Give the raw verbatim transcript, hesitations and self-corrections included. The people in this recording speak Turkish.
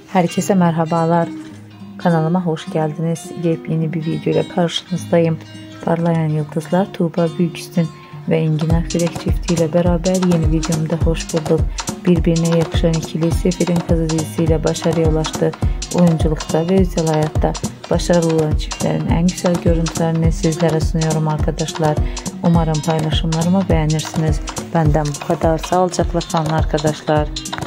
Herkese merhabalar. Kanalıma hoş geldiniz. Yepyeni bir video ile karşınızdayım. Parlayan Yıldızlar Tuğba Büyüküstün ve Engin Akgürek çiftiyle beraber yeni videomda hoş bulduk. Birbirine yakışan ikili Sefir'in Kızı dizisiyle başarıya ulaştı. Oyunculukta ve özel hayatta başarılı olan çiftlerin en güzel görüntülerini sizlere sunuyorum arkadaşlar. Umarım paylaşımlarımı beğenirsiniz. Benden bu kadar. Sağlıcakla kalın arkadaşlar.